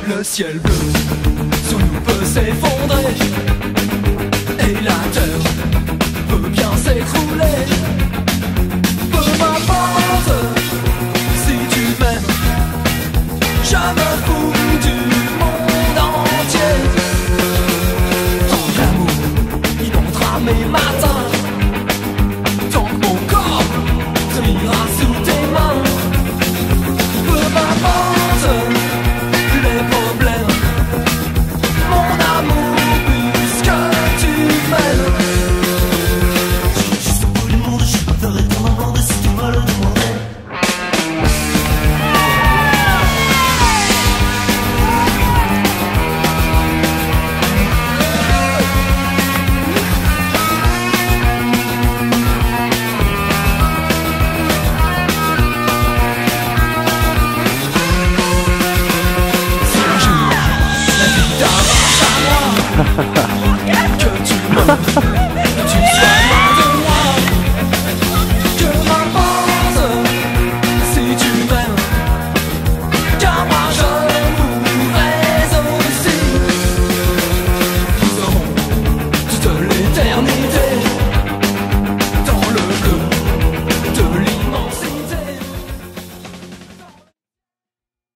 Le ciel bleu sous nous peut s'effondrer et la terre peut bien s'écrouler. Peu m'importe si tu m'aimes, je me fous du monde entier. Tant que l'amour inondera mes matins, tant que mon corps trira sous tes mains. Peu m'importe les problèmes, mon amour, puisque tu m'aimes. Juste au bout du monde, je peux faire éternellement de si tu me le demandais. Si un jour la vie t'arrache à moi, que tu m'aimes